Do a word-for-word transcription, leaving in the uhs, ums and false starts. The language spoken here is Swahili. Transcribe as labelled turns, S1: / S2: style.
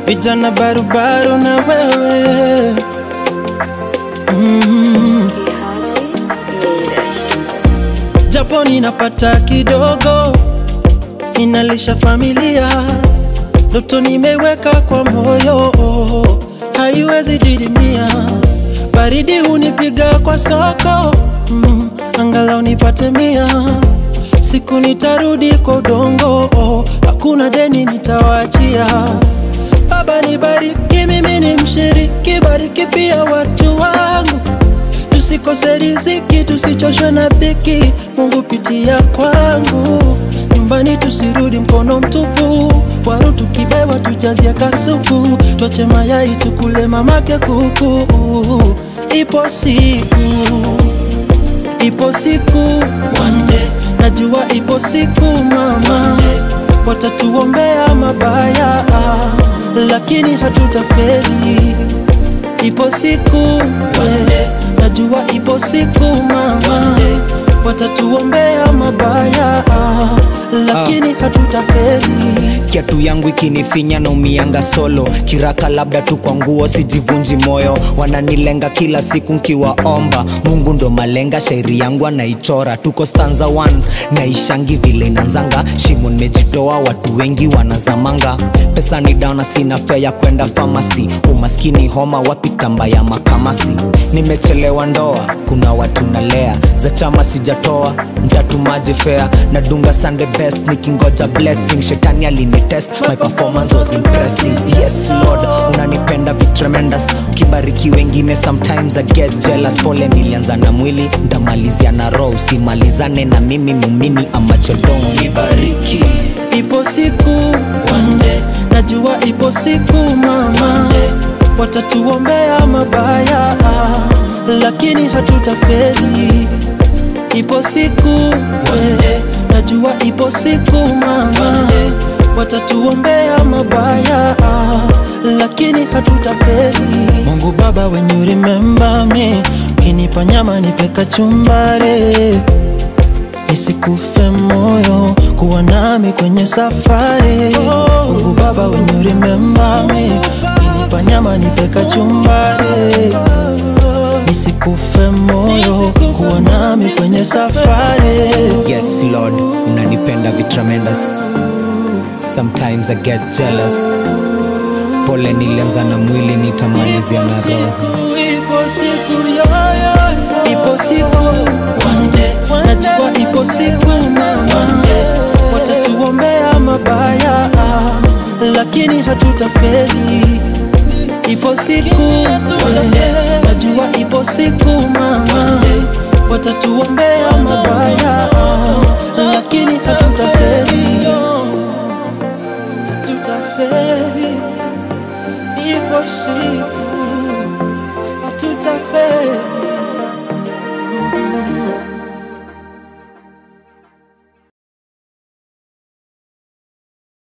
S1: vijana barubaru na wewe. mm. Japo ninapata kidogo, ninalisha familia, ndoto nimeweka kwa moyo, haiwezi didimia. Baridi hunipiga kwa soko, mm, angalau nipate mia. Siku nitarudi kwa udongo, hakuna deni nitawachia. Baba nibariki, mimi ni mshiriki, bariki pia watu wangu. Tusikose riziki, tusichoshwe na dhiki, Mungu pitia kwangu. Nyumbani tusirudi mkono mtupu, waru tukibewa tujazia kasuku. Tuache mayai tukule mamake kuku. Ipo siku, ipo siku one day, najua ipo siku mama, watatuombea mabaya lakini hatutafeli. Ipo siku one day, najua ipo siku mama, watatuombea mabaya lakini uh. hatutafeli.
S2: Kiatu yangu ikinifinya na umianga solo, kiraka labda tu kwa nguo sijivunji moyo. Wananilenga kila siku nkiwaomba, Mungu ndo malenga, shairi yangu anaichora. Tuko stanza one, naishangi vile inanzanga. Shimo nimejitoa, watu wengi wanazamanga. Pesa ni down, sina fare ya kwenda pharmacy. Umaskini homa, wapi tamba ya makamasi. Nimechelewa ndoa, kuna watu nalea, za chama sijatoa, mtatumaje fare. Nadunga Sunday best, nikingoja blessing. Shetani alinitest, my performance was impressive. Yes Lord, unanipenda vi tremendous. Ukibariki wengine sometimes I get jealous. Pole nilianza na mwili, ndamalizia na roho. Usimalizane na mimi mumini ama chodong. Nibariki.
S1: Ipo siku one day, najua ipo siku mama, watatuombea mabaya lakini hatutafeli. Ipo siku one day, najua ipo siku mama, watatuombea mabaya lakini hatutafeli. Mungu Baba, when you remember me, ukinipa nyama nipe kachumbari, nisikufe moyo, kuwa nami kwenye safari. Mungu Baba, when you remember me, ukinipa nyama nipe kachumbari, nisikufe moyo, kuwa nami kwenye safari.
S2: Yes Lord, unanipenda vi tremendous. Sometimes I get jealous. Pole nilianza na mwili, nitamalizia na roho.
S1: Ipo siku yo yo, ipo siku one day, najua ipo siku mama, watatuombea mabaya lakini hatutafeli. Ipo siku one day, najua ipo siku mama, watatuombea mabaya lakini hatutafeli. Hatutafeli. Ipo siku